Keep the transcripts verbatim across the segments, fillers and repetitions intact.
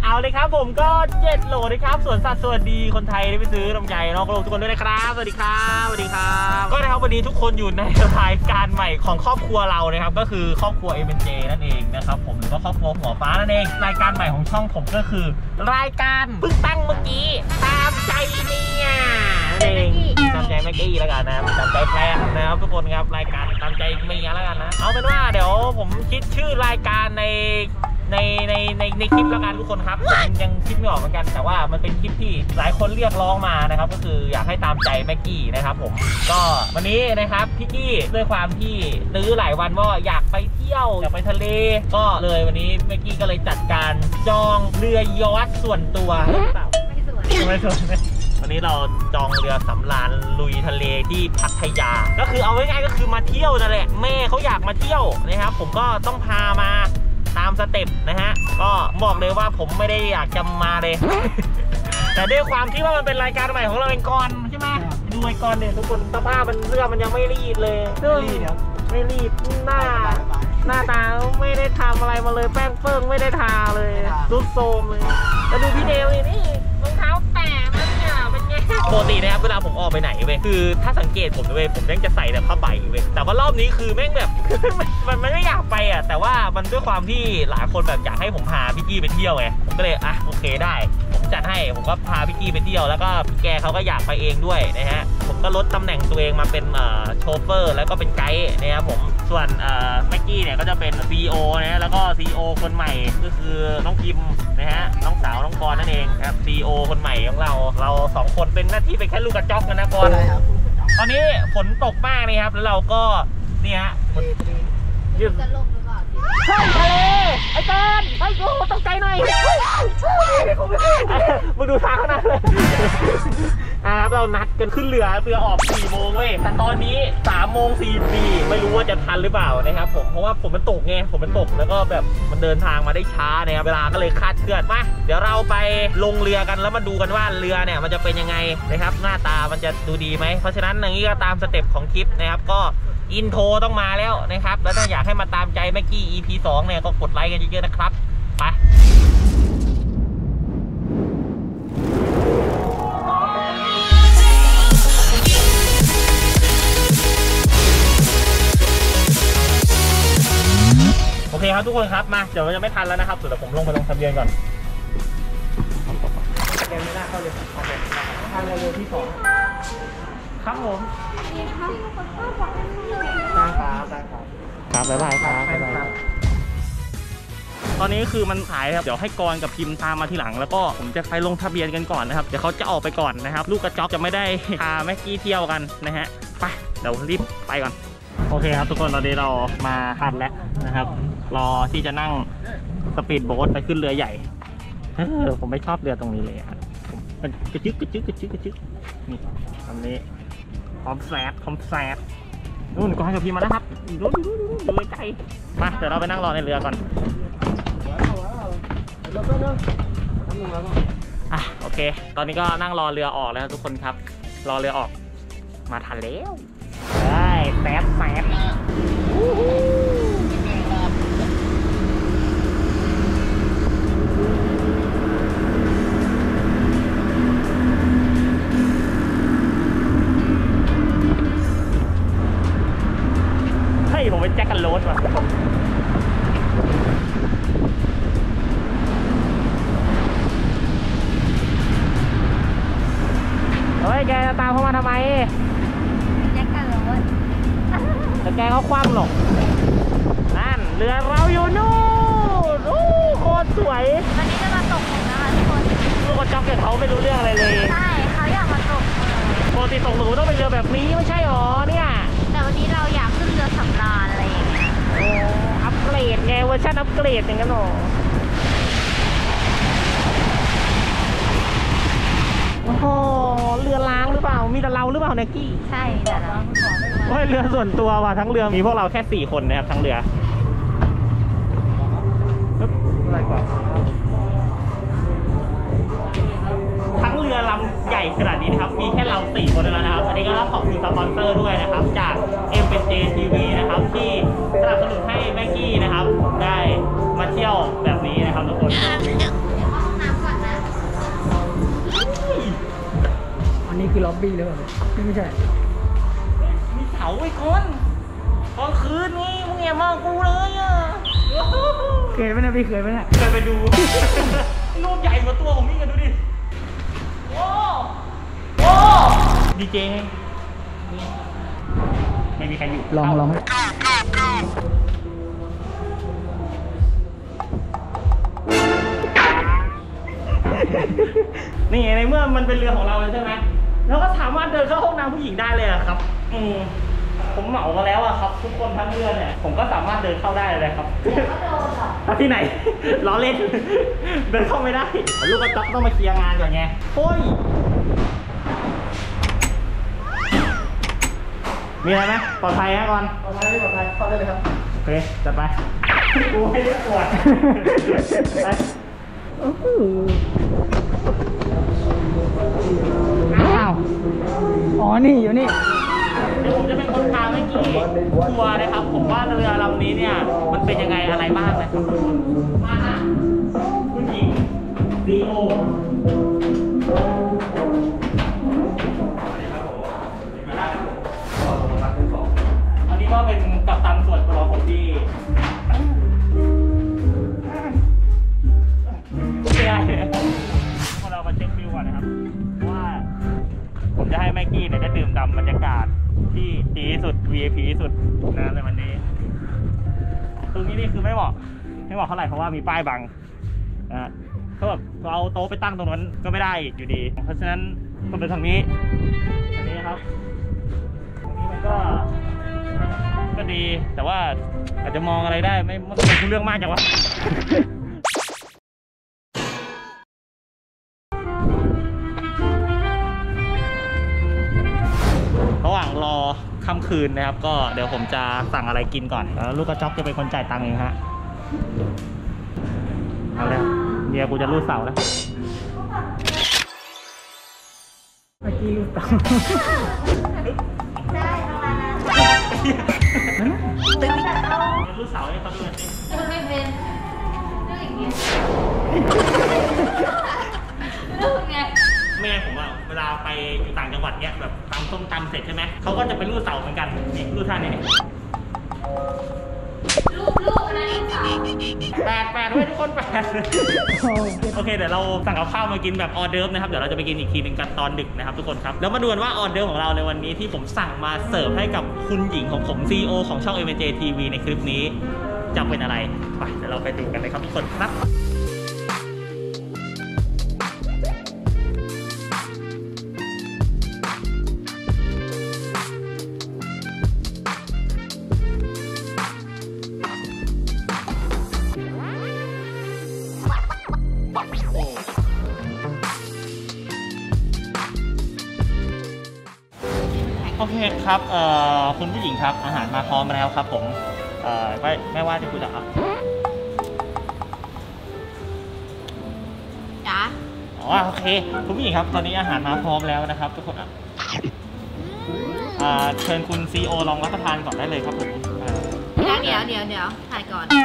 เอาเลยครับผมก็เจ็ดโหลนะครับสวนสัตว์สวัสดีคนไทยได้ไปซื้อลำไยน้องกระโหลกทุกคนด้วยนะครับสวัสดีครับสวัสดีครับก็นะครับวันนี้ทุกคนอยู่ในรายการใหม่ของครอบครัวเรานะครับก็คือครอบครัว เอ็ม เอ็น เจ นั่นเองนะครับผมหรือว่าครอบครัวหัวฟ้านั่นเองรายการใหม่ของช่องผมก็คือรายการเพิ่งตั้งเมื่อกี้ตามใจเมียนั่นเองตามใจแม็กกี้แล้วกันนะตามใจแฟนนะครับทุกคนครับรายการตามใจเมียแล้วกันนะเอาเป็นว่าเดี๋ยวผมคิดชื่อรายการในในในในในคลิปแล้วกันทุกคนครับผมยังคิดไม่ออกเหมือนกันแต่ว่ามันเป็นคลิปที่หลายคนเรียกร้องมานะครับก็คืออยากให้ตามใจแม็กกี้นะครับผมก็วันนี้นะครับพี่กี้ด้วยความที่ตื้อหลายวันว่าอยากไปเที่ยวอยากไปทะเลก็เลยวันนี้แม็กกี้ก็เลยจัดการจองเรือยอชต์ส่วนตัวหรือเปล่าไม่ส่วนไม่ส่วนวันนี้เราจองเรือสำราญลุยทะเลที่พัทยาก็คือเอาง่ายๆก็คือมาเที่ยวนั่นแหละแม่เขาอยากมาเที่ยวนะครับผมก็ต้องพามาตามสเต็ปนะฮะก็บอกเลยว่าผมไม่ได้อยากจะมาเลยแต่ด้วยความที่ว่ามันเป็นรายการใหม่ของเราเองก่อนใช่ไหมดูไอ้ก่อนเนี่ยทุกคนสภาพมันเสื้อมันยังไม่รีดเลยซึ่งไม่รีดหน้าหน้าตาไม่ได้ทำอะไรมาเลยแป้งเฟิ่งไม่ได้ทาเลยรุดโซมเลยแล้วดูพี่เดวนี่รองเท้าแตะมันเนี่ยเป็นไงปกตินะครับเวลาผมออกไปไหนเว้ยคือถ้าสังเกตผมเว้ยผมแม่งจะใส่แต่ผ้าใบเว้ยแต่ว่ารอบนี้คือแม่งแบบมันไม่อยากไปอ่ะแต่ว่ามันด้วยความที่หลายคนแบบอยากให้ผมพาพี่กี้ไปเที่ยวไงผมก็เลยอ่ะโอเคได้ผมจัดให้ผมก็พาพี่กี้ไปเที่ยวแล้วก็พี่แกเขาก็อยากไปเองด้วยนะฮะผมก็ลดตำแหน่งตัวเองมาเป็นโชเฟอร์แล้วก็เป็นไกด์นะครับผมส่วนแม็กกี้เนี่ยก็จะเป็น ซี อี โอ นะแล้วก็ ซี อี โอ คนใหม่ก็คือน้องพิมนะฮะน้องสาวน้องกรนั่นเองครับ ซี อี โอ คนใหม่ของเราเราสองคนเป็นหน้าที่เป็นแค่ลูกกระจอกกันนะกรตอนนี้ฝนตกมากเลยครับแล้วเราก็เนี่ยฮะยืดจะลงหรือเปล่าเฮ้ยทะเลไอ้เกินไอ้กูตกใจหน่อยมึงดูทางขนาดเลยอ่าเรานัดกันขึ้นเรือเรือออกสี่โมงเว้ยแต่ตอนนี้สามโมงสี่สิบสี่ไม่รู้ว่าจะทันหรือเปล่านะครับผมเพราะว่าฝนมันตกไงฝนมันตกแล้วก็แบบมันเดินทางมาได้ช้านะครับเวลาก็เลยคาดเคลื่อนมาเดี๋ยวเราไปลงเรือกันแล้วมาดูกันว่าเรือเนี่ยมันจะเป็นยังไงนะครับหน้าตามันจะดูดีไหมเพราะฉะนั้นอย่างนี้ก็ตามสเต็ปของคลิปนะครับก็อินโทรต้องมาแล้วนะครับแล้วถ้าอยากให้มาตามใจแม็กกี้ อี พี สองเนี่ยก็กดไลค์กันเยอะๆนะครับไปโอเคครับทุกคนครับมาเดี๋ยวจะไม่ทันแล้วนะครับเดี๋ยวผมลงไปลงทะเบียนก่อนทะเบียนไม่น่าเข้าเลยทางเรือที่สองครับผมได้ครับได้ครับครับบ๊ายบายครับบ๊ายบายตอนนี้คือมันขายครับเดี๋ยวให้กรกับพิมพ์ตามมาทีหลังแล้วก็ผมจะไปลงทะเบียนกันก่อนนะครับเดี๋ยวเขาจะออกไปก่อนนะครับลูกกระจอกจะไม่ได้พาแม็กกี้เที่ยวกันนะฮะไปเดี๋ยวรีบไปก่อนโอเคครับทุกคนตอนนี้เรามาทันแล้วนะครับรอที่จะนั่งสปีดโบ๊ทไปขึ้นเรือใหญ่เออผมไม่ชอบเรือตรงนี้เลยครับมันกระจึกกระจึกกระจึกกระจึกนี่ตรงนี้พร้อมแซดพร้อมแซดนู่นก็ให้กับพี่มาแล้วครับดูดูดูดูไกลมาเดี๋ยวเราไปนั่งรอในเรือก่อนอ่ะโอเคตอนนี้ก็นั่งรอเรือออกแล้วทุกคนครับรอเรือออกมาทันแล้วได้แซดแซดผมเป็นแจ็คกันโรสว่ะเฮ้ยแกจะตามเขามาทำไมแจ็คกันโรสแต่แกเขาคว่ำหรอกนั่นเรือเราอยู่นู่นโอ้โคตรสวยวันนี้จะมาตกหมึกนะคะทุกคนลูกกระจอกเนี่ยเขาไม่รู้เรื่องอะไรเลยใช่เขาอยากมาตกปกติตกหมึกต้องเป็นเรือแบบนี้ไม่ใช่หรอเนี่ยแต่วันนี้เราอยากขึ้นเรือสำราญอะไรอย่างเงี้ยโอ้อัปเกรดไงเวอร์ชันอัปเกรดอย่างนั้นหรอโอ้โหเรือล้างหรือเปล่ามีแต่เราหรือเปล่าเนกี้ใช่แต่เราโอ้ยเรือส่วนตัวว่ะทั้งเรือมีพวกเราแค่สี่คนนะครับทั้งเรืออะไรก่อนทั้งเรือลำใหญ่ขนาดนี้นะครับมีแค่เราสี่คนแล้วนะครับอันนี้ก็ต้องขอบคุณสปอนเซอร์ด้วยนะครับจาก เอ็ม เอ็น เจ ที วี นะครับที่สนับสนุนให้แม็กกี้นะครับได้มาเที่ยวแบบนี้นะครับทุกคน น้อบบี้หรือเปล่าไม่ใช่มีเสาไอ้คนตอนคืนนี่มึงแอบมองกูเลยอ่ะเคยไหมนะพี่เคยไหมนะเคยไปดูรูปใหญ่กว่าตัวผมนี่กันดูดิโอ้โอ้ดีเจไม่มีใครอยู่ลองลองนี่ในเมื่อมันเป็นเรือของเราเลยใช่ไหมแล้วก็สามารถเดินเข้าห้องน้ำผู้หญิงได้เลยครับอืมผมเหมามาแล้วอะครับทุกคนทั้งเรือเนี่ยผมก็สามารถเดินเข้าได้เลยครับที่ไหนล้อเล่นเดินเข้าไม่ได้ลูกกระจกต้องมาเคลียร์งานก่อนไงโอ้ยมีอะไรไหมปลอดภัยฮะก่อนปลอดภัยปลอดภัยเข้าได้เลยครับโอเคจัดไปกูให้เรียกปวดไปอ้าวอ๋อนี่อยู่นี่เดี๋ยวผมจะเป็นคนพาเมื่อกี้ทัวร์นะครับผมว่าเรือลำนี้เนี่ยมันเป็นยังไงอะไรบ้างนะครับมาฮะคุณหญิงดีโออันนี้ก็เป็นกัปตันส่วนตัวผมที่ไม่ได้พอเรามาเช็ควิวก่อนนะครับว่าผมจะให้แม็กกี้เนี่ยได้ดื่มด่ำบรรยากาศที่ดีที่สุด วี ไอ พี ที่สุดนะในวันนี้ตรงนี้นี่คือไม่เหมาะไม่เหมาะเท่าไหร่เพราะว่ามีป้ายบังนะเขาแบบเอาโต๊ะไปตั้งตรงนั้นก็ไม่ได้อีกอยู่ดีเพราะฉะนั้นก็เป็นทางนี้อันนี้ครับตรงนี้มันก็ก็ดีแต่ว่าอาจจะมองอะไรได้ไม่ไม่รู้เรื่องมากจังวะระหว่างรอค่ำคืนนะครับก็เดี๋ยวผมจะสั่งอะไรกินก่อนแล้วลูกกระจอกจะเป็นคนจ่ายตังค์เองฮะเอาแล้วเมียกูจะรูดเสาแล้วเมื่อกี้รูดเสาได้ประมาณนั้นรูดเสาให้เขาดูหน่อยสิไม่เป็นเรื่องอย่างเงี้ยเรื่องไงแม่ผมอะเวลาไปอยู่ต่างจังหวัดเนี้ยแบบตำส้มตำเสร็จใช่ไหมเขาก็จะไปรูดเสาเหมือนกันนี่รูดท่านี้รูปรูปอะไรเสาแปดแปดด้วยทุกคนแปดโอเคเดี๋ยวเราสั่งกับข้าวมากินแบบออเดิร์ฟนะครับเดี๋ยวเราจะไปกินอีกทีหนึ่งกันตอนดึกนะครับทุกคนครับแล้วมาดูกันว่าออเดิร์ฟของเราในวันนี้ที่ผมสั่งมาเสิร์ฟให้กับคุณหญิงของผม ซี อี โอ ของช่อง เอ็ม เอ็น เจ ที วี ในคลิปนี้จะเป็นอะไรไปเดี๋ยวเราไปดูกันเลยครับทุกคนครับโอเคครับเอ่อคุณผู้หญิงครับอาหารมาพร้อมแล้วครับผมเอ่อไม่ไม่ว่าจะคุณจะเอาจ้าอ๋อโอเคคุณผู้หญิงครับตอนนี้อาหารมาพร้อมแล้วนะครับทุกคนอ่าเชิญคุณซีโอลองรับประทานก่อนได้เลยครับผมเดี๋ยวเดี๋ยวเดี๋ยวเดี๋ยวถ่ายก่อน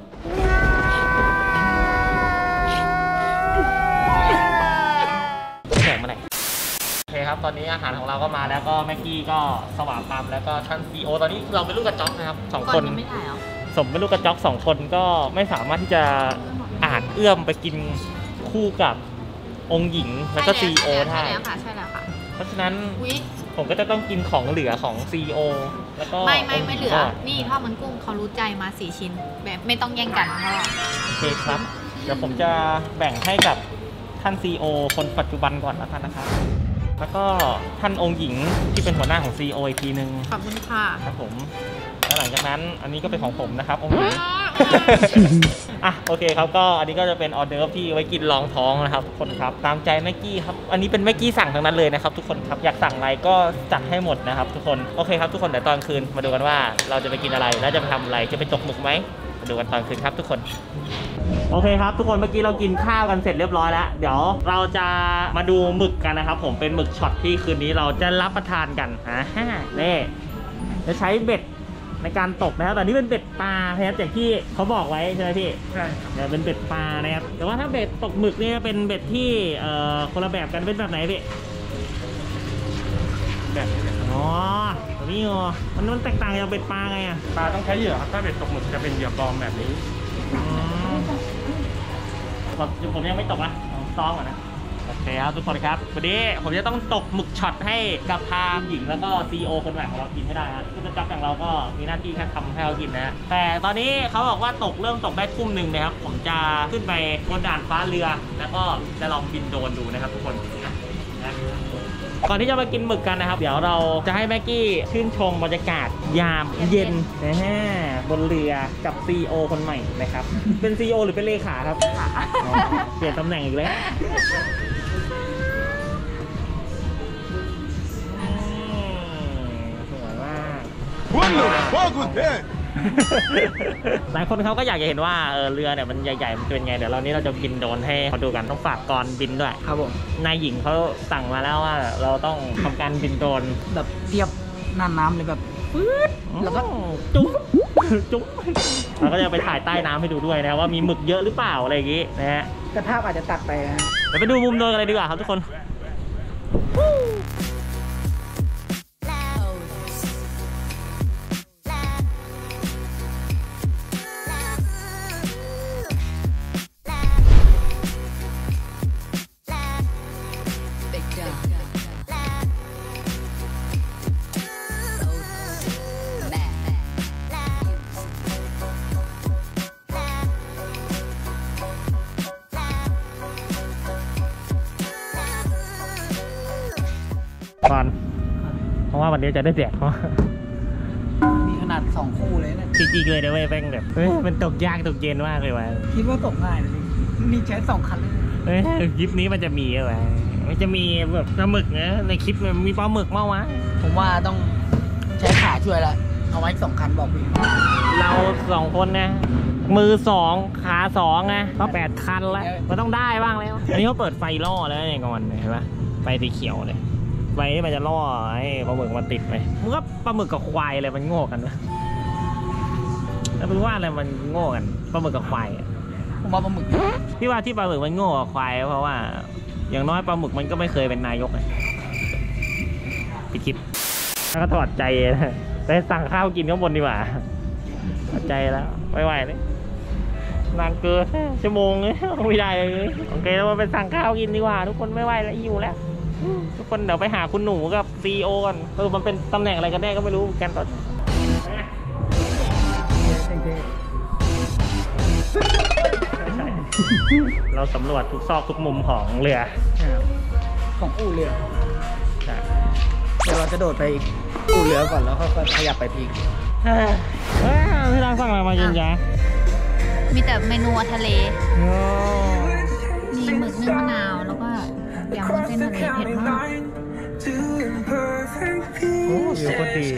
แข่งมาไหนโอเคครับตอนนี้อาหารของเราก็มาแล้วก็แม็กกี้ก็สว่างปั๊มแล้วก็ท่านซีโอตอนนี้เราเป็นลูกกระจอกนะครับสองคนสมเป็นลูกกระจอกสองคนก็ไม่สามารถที่จะอาจเอื้อมไปกินคู่กับองค์หญิงแล้วก็ซีโอได้ใช่แล้วค่ะใช่แล้วค่ะเพราะฉะนั้นผมก็จะต้องกินของเหลือของซีโอแล้วก็ไม่ไม่ไม่เหลือนี่ทอดมันกุ้งเขารู้ใจมาสี่ชิ้นแบบไม่ต้องแย่งกันเพราะโอเคครับเดี๋ยวผมจะแบ่งให้กับท่านซีโอคนปัจจุบันก่อนแล้วกันนะครับแล้วก็ท่านองค์หญิงที่เป็นหัวหน้าของ ซี อี โอ อีกทีนึงขอบคุณค่ะครับผมแล้วหลังจากนั้นอันนี้ก็เป็นของผมนะครับองค์หญิงอ่ะโอเคครับก็อันนี้ก็จะเป็นออเดิร์ฟที่ไว้กินรองท้องนะครับทุกคนครับตามใจแม็กกี้ครับอันนี้เป็นแม็กกี้สั่งทั้งนั้นเลยนะครับทุกคนครับอยากสั่งอะไรก็จัดให้หมดนะครับทุกคนโอเคครับทุกคนเดี๋ยวตอนคืนมาดูกันว่าเราจะไปกินอะไรแล้วจะไปทำอะไรจะไปตกหมึกไหมมาดูกันตอนคืนครับทุกคนโอเคครับทุกคนเมื่อกี้เรากินข้าวกันเสร็จเรียบร้อยแล้วเดี๋ยวเราจะมาดูหมึกกันนะครับผมเป็นหมึกช็อตที่คืนนี้เราจะรับประทานกันอ่านี่จะใช้เบ็ดในการตกนะครับแต่นี่เป็นเบ็ดปลาครับอย่างที่เขาบอกไว้ใช่ไหมพี่ใช่เนี่ยเป็นเบ็ดปลานะครับแต่ว่าถ้าเบ็ดตกหมึกนี่เป็นเบ็ดที่เอ่อคนละแบบกันเป็นแบบไหนพี่แบบนี้เลยครับอ๋อแบบนี้เหรอมันมันแตกต่างจากเบ็ดปลาไงอ่ะปลาต้องใช้เหยื่อครับถ้าเบ็ดตกหมึกจะเป็นเหยื่อปลอมแบบนี้อืมผมผมยังไม่ตกนะผมซ้อมก่อนนะโอเคครับทุกคนครับวันนี้ผมจะต้องตกหมึกช็อตให้กับทางหญิงแล้วก็ซีอีโอคนใหม่ของเรากินให้ได้ฮะผู้จัดการอย่างเราก็มีหน้าที่แค่ทำให้เขากินนะฮะแต่ตอนนี้เขาบอกว่าตกเริ่มตกได้ทุ่มหนึ่งนะครับผมจะขึ้นไปบนด่านฟ้าเรือ แล้วก็จะลองบินโดรนดูนะครับทุกคนนะก่อนที่จะมากินหมึกกันนะครับเดี๋ยวเราจะให้แม็กกี้ชื่นชมบรรยากาศยามเย็นนะฮะบนเรือกับซีอีโอคนใหม่นะครับเป็นซีอีโอหรือเป็นเลขาครับอ๋อเปลี่ยนตำแหน่งอีกแล้วสวยมาก หลายคนเขาก็อยากจะเห็นว่าเออเรือเนี่ยมันใหญ่ๆมันเป็นไงเดี๋ยวเรานี้เราจะบินโดรนให้เขาดูกันต้องฝากก่อนบินด้วยครับผมนายหญิงเขาสั่งมาแล้วว่าเราต้องทำการบินโดรนแบบเทียบน่านน้ำเลยแบบปื๊ดแล้วก็จุ๊บจุ๊บเราก็จะไปถ่ายใต้น้ำให้ดูด้วยนะว่ามีหมึกเยอะหรือเปล่าอะไรอย่างงี้นะฮะกระทาอาจจะตัดไปนะเดี๋ยวไปดูมุมโดรนกันเลยดีกว่าครับทุกคนก่อนเพราะว่าวันนี้จะได้แดกเพราะมีขนาดสองคู่เลยนะจริงๆเลยนะเว้ยแม่งแบบเฮ้ยมันตกยากตกเย็นมากเลยว่ะคิดว่าตกง่ายเลยนี่ใช้สองคันเลยเฮ้ยคลิปนี้มันจะมีอะไรมันจะมีแบบปลาหมึกนะในคลิปมันมีปลาหมึกมากวะผมว่าต้องใช้ขาช่วยละเอาไว้สองคันบอกพี่เราสองคนนะมือสองขาสองไงก็แปดคันแล้วมันต้องได้บ้างแล้วอันนี้เขาเปิดไฟล่อแล้วเนี่ยก่อนเห็นปะไฟสีเขียวเลยไฟนี่มันจะล่อให้ปลาหมึกมันติดไหมมันก็ปลาหมึกกับควายอะไรมันโง่กันวะแล้วเป็นว่าอะไรมันโง่กันปลาหมึกกับควายอะผมว่าปลาหมึกพี่ว่าที่ปลาหมึกมันโง่กว่าควายเพราะว่าอย่างน้อยปลาหมึกมันก็ไม่เคยเป็นนายกไงพี่คิดแล้วก็ถอดใจนะไปสั่งข้าวกินข้างบนดีกว่าถอดใจแล้วไม่ไหวเลยนานเกินชั่วโมงเลยไม่ได้เลยโอเคเราไปสั่งข้าวกินดีกว่าทุกคนไม่ไหวแล้วหิวแล้วทุกคนเดี๋ยวไปหาคุณหนูกับซีอีโอกันเออมันเป็นตำแหน่งอะไรกันแน่ก็ไม่รู้กันตอนเราสำรวจทุกซอกทุกมุมของเรือของอู่เรือเดี๋ยวเราจะโดดไปอู่เรือก่อนแล้วค่อยๆขยับไปพีกที่ร้านสั่งอะไรมาเย็นจ้ามีแต่เมนูทะเลโอ้มีหมึกนึ่งมะนาวแล้วก็ยำวุ้นเส้นทะเลเผ็ดมากโหวิวก็ดี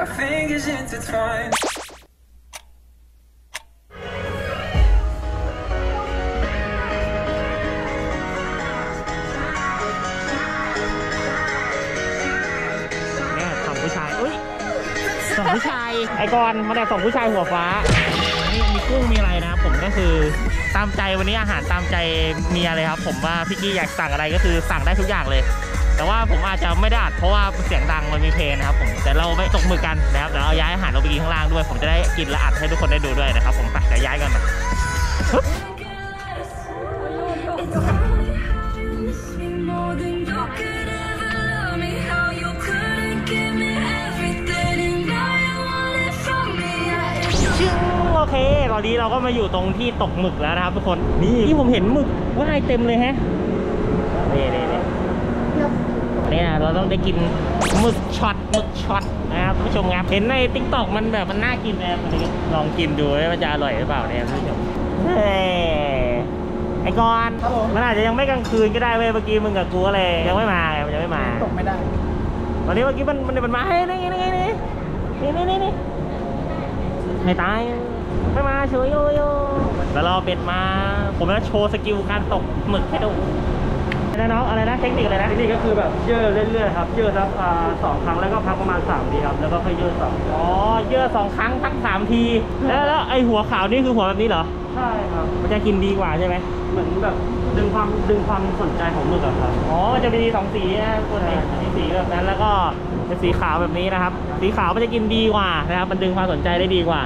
เนี่ยสองผู้ชายอุ้ยสองผู้ชายไอ้กรณ์มาแต่สองผู้ชายหัวฟ้านี่มีกุ้งมีอะไรนะผมก็คือตามใจวันนี้อาหารตามใจเมียเลยครับผมว่าพี่กี้อยากสั่งอะไรก็คือสั่งได้ทุกอย่างเลย แต่ว่าผมอาจจะไม่ได้อัดเพราะว่าเสียงดังมันมีเพลงนะครับผมแต่เราไม่ตกมือกันนะครับเดี๋ยวเราย้ายอาหารลงไปกินข้างล่างด้วยผมจะได้กินและอัดให้ทุกคนได้ดูด้วยนะครับผมไปเดี๋ยวย้ายกันนะโอเคตอนนี้เราก็มาอยู่ตรงที่ตกหมึกแล้วนะครับทุกคนนี่ที่ผมเห็นหมึกว่ายเต็มเลยฮะนี่นี่นี่เนี่ยเราต้องได้กินหมึกช็อตหมึกช็อตนะครับผู้ชมครับเห็นในติ๊กต็อกมันแบบมันน่ากินนะครับลองกินดูว่ามันจะอร่อยหรือเปล่าเนี่ยผู้ชมเฮ้ยไอ้กรณ์มันอาจจะยังไม่กลางคืนก็ได้เว้ยเมื่อกี้มึงกับกูอะไรยังไม่มามันยังไม่มาตกไม่ได้ตอนนี้เมื่อกี้มันมันมันมาให้นี่นี่นี่นี่นี่นี่นี่ให้ตายไม่มาเฉยโยโย่แล้วรอเป็ดมาผมจะโชว์สกิลการตกหมึกให้ดูอะไรนะน้องอะไรนะเทคนิคอะไรนะเทคนิคก็คือแบบเยื่อเรื่อยๆครับเยื่อสักสองครั้งแล้วก็พักประมาณสามทีครับแล้วก็ค่อยเยื่อสองอ๋อเยื่อสองครั้งพักสามทีแล้วแล้วไอหัวขาวนี่คือหัวแบบนี้เหรอใช่ครับมันจะกินดีกว่าใช่ไหมเหมือนแบบดึงความดึงความสนใจของหมึกอะครับอ๋อจะมีสองสีนะคนนี้มีสีแบบนั้นแล้วก็เป็นสีขาวแบบนี้นะครับ สีขาวมันจะกินดีกว่านะครับมันดึงความสนใจได้ดีกว่า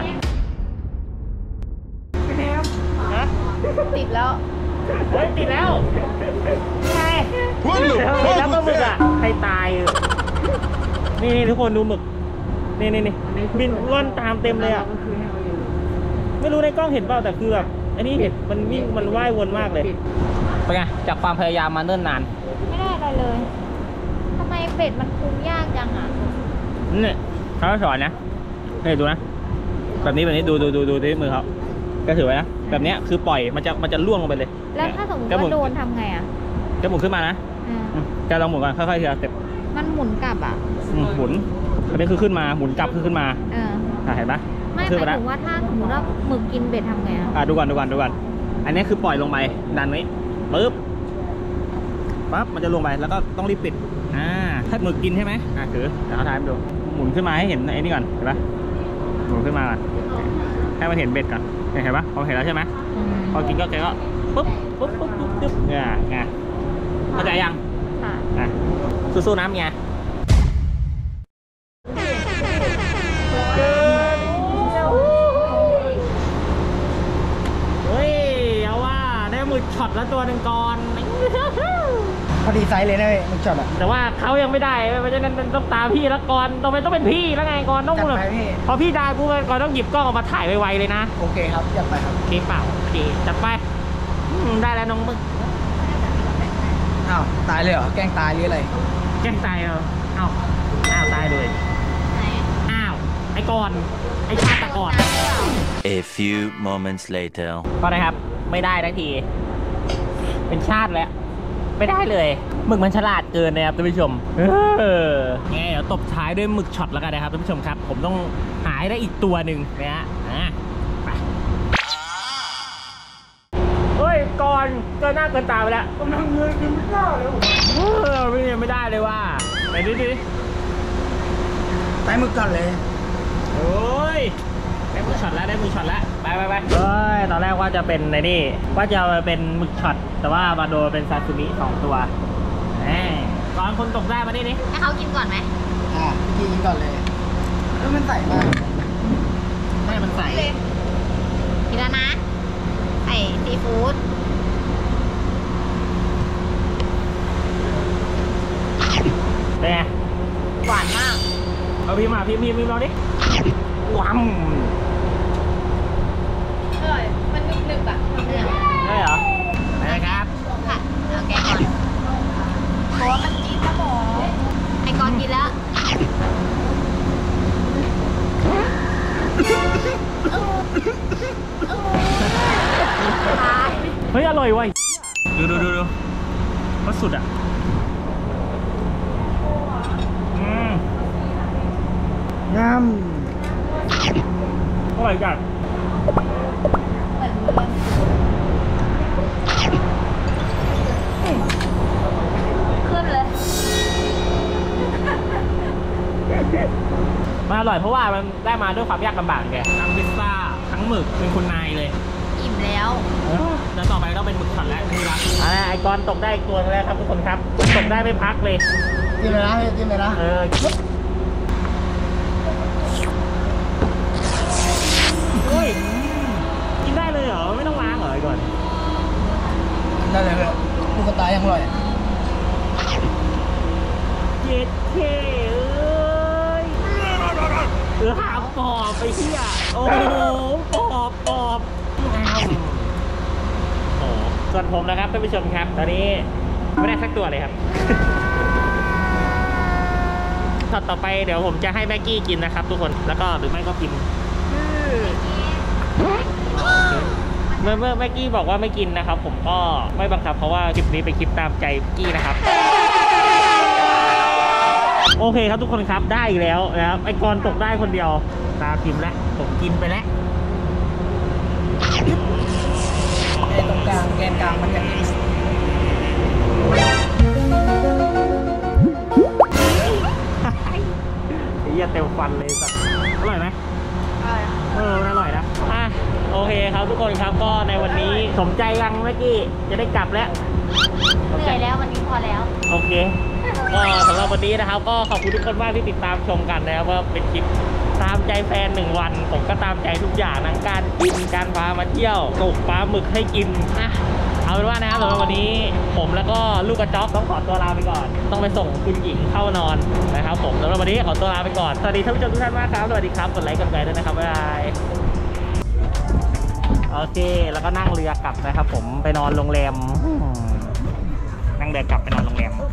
ฮะติดแล้วเฮ้ยติดแล้วไงติดแล้วก็หมึกอ่ะให้ตายนี่นี่ทุกคนดูหมึกนี่นี่นี่บินร่อนตามเต็มเลยอ่ะไม่รู้ในกล้องเห็นเปล่าแต่คือแบบอันนี้เห็นมันวิ่งมันว่ายวนมากเลยเป็นไงจากความพยายามมาเนิ่นนานไม่ได้อะไรเลยทำไมเป็ดมันคุมยากจังอ่ะนี่เขาสอนนะนี่ดูนะแบบนี้แบบนี้ดูดูดูดูที่มือเขาก็ถือไว้นะแบบนี้คือปล่อยมันจะมันจะล่วงลงไปเลยแล้วถ้าสมมติว่าโดนทำไงอ่ะจะหมุนขึ้นมานะอ่าจะลองหมุนก่อนค่อยๆทีละสเต็ปมันหมุนกลับอ่ะหมุนอันนี้คือขึ้นมาหมุนกลับคือขึ้นมาเอออ่ะเห็นปะไม่หขึ้นมายมาแล้วถึงว่าถ้าสมมติว่าหมึกกินเบ็ดทำไงอ่ะอ่ะดูก่อนดูก่อนดูก่อนอันนี้คือปล่อยลงไปดันไว้ปึ๊บปั๊บมันจะลงไปแล้วก็ต้องรีบปิดอ่าถ้าหมึกกินใช่ไหมอ่ะถือเดี๋ยวเอาท้ายมาดูหมุนขึ้นมาให้เห็นไอ้นี่ก่อนเห็นปะหมุนขึ้นมาก่อนให้มันเห็นเบ็ดก่อนเห็นปะพอเห็นแล้วใช่ไหมอืมพอกินก็แกก็ปุ๊บปุ๊บปุ๊บปุ๊บปุ๊บเนี่ยไงเข้าใจยังค่ะอ่ะสู้ๆน้ำเมียเฮ้ยเอาว่าได้หมึกช็อตแล้วตัวหนึ่งก่อนพอดีไซส์เลยนะเว้ยมึงจอดอ่ะแต่ว่าเขายังไม่ได้เพราะฉะนั้นต้องตามพี่แล้วก่อนต้องเป็นต้องเป็นพี่แล้วไงก่อนต้องจัดแบบไปพี่พอพี่ได้ปุ๊บก่อนต้องหยิบกล้องออกมาถ่ายไวๆเลยนะโอเคครับจัดไปครับโอเคเปล่าโอเคจัดไปอืมได้แล้วน้องมึกอ้าวตายเลยเหรอแกล้งตายหรืออะไรแกล้งตายเหรออ้าวอ้าวตายเลยไหนอ้าวไอ้ก่อนไอ้ชาติก่อน A few moments later. ก็นะครับไม่ได้ทันที เป็นชาติแล้วไม่ได้เลยหมึกมันฉลาดเกินนะครับท่านผู้ชมเออไงเดี๋ยวตบท้ายด้วยหมึกช็อตแล้วกันนะครับท่านผู้ชมครับ ผมต้องหาให้ได้อีกตัวหนึ่งนะฮะอ่ะไปเฮ้ยก่อนเกินหน้าเกินตาไปแล้วกำลังเงินกินไม่ได้เลยเออไม่เนี่ยไม่ได้เลยว่าไหนดิดิไปมึงก่อนเลยโอ้ยได้มือช็อตแล้วได้มือช็อตแล้วไปไปไปเฮ้ยตอนแรกว่าจะเป็นในนี่ว่าจะมาเป็นหมึกช็อตแต่ว่ามาโดนเป็นซาซูมิสองตัวแหมก่อนคนตกได้มาดินี่ให้เขากินก่อนไหมอ่ะพี่กินก่อนเลยเออมันใส่มากให้มันใส่กินแล้วนะไข่ซีฟู้ดเป็นไงหวานมากเอาพี่มาพี่พี่พี่เราดิว้ำอร่อยมันหนึบๆอ่ะเนื้อได้เหรอไปเลยครับค่ะเอาแกะก่อนเพราะว่ามันกินสมองไอ้กอนกินแล้วตายเฮ้ยอร่อยเว้ยดูดูดูดูก็สุดอ่ะอืมงามอร่อยจัดเหมือนมันขึ้นเลยมันอร่อยเพราะว่ามันได้มาด้วยความยากลำบากแกทั้งพิซซ่าทั้งหมึกเป็นคุณนายเลยอิ่มแล้วแล้วต่อไปต้องเป็นหมึกช็อตแล้วที่รักอ่าไอกรตกได้อีกตัวแล้วครับทุกคนครับตกได้ไม่พักเลยกินเลยนะพี่กินเลยนะเออเฮ้ยกินได้เลยเหรอไม่ต้องล้างเหรอไอ้ก่อนได้เลยเลยลูกกระตายยังอร่อยเย็ดเท่เอ้ยเออหาปอบไปเที่ยโอ้โหปอบปอบอ้าวโอ้ส่วนผมนะครับท่านผู้ชมครับตอนนี้ไม่ได้สักตัวเลยครับ ช็อตต่อไปเดี๋ยวผมจะให้แม็กกี้กินนะครับทุกคนแล้วก็หรือไม่ก็กินเมื่อเมื่อแม็กกี้บอกว่าไม่กินนะครับ ผมก็ไม่บังคับเพราะว่าคลิปนี้เป็นคลิปตามใจกี้นะครับโอเคครับทุกคนครับได้อีกแล้วนะครับไอ้กรตกได้คนเดียวตาพิมพ์แล้วผมกินไปแล้วไอ้ตรงกลางแกนกลางมันจะมีไอ้เหี้ยเต็มฟันเลยสัสอร่อยไหมอร่อยเออมันอร่อยนะอ่ะโอเคครับทุกคนครับก็ในวันนี้สมใจยังเมื่อกี้จะได้กลับแล้วเหนื่อยแล้ววันนี้พอแล้วโอเคก็สำหรับวันนี้นะครับก็ขอบคุณทุกคนมากที่ติดตามชมกันนะครับว่าเป็นคลิปตามใจแฟนหนึ่งวันผมก็ตามใจทุกอย่างทั้งการกินการพามาเที่ยวตกปลาหมึกให้กินนะเอาเป็นว่านะครับสำหรับวันนี้ผมแล้วก็ลูกกระจ๊อกต้องขอตัวลาไปก่อนต้องไปส่งคุณหญิงเข้านอนนะครับผมสำหรับวันนี้ขอตัวลาไปก่อนสวัสดีท่านผู้ชมทุกท่านมากครับสวัสดีครับกดไลค์กดแชร์ด้วยนะครับบ๊ายบายโอเคแล้วก็นั่งเรือกลับนะครับผมไปนอนโรงแรมนั่งเรือกลับไปนอนโรงแรม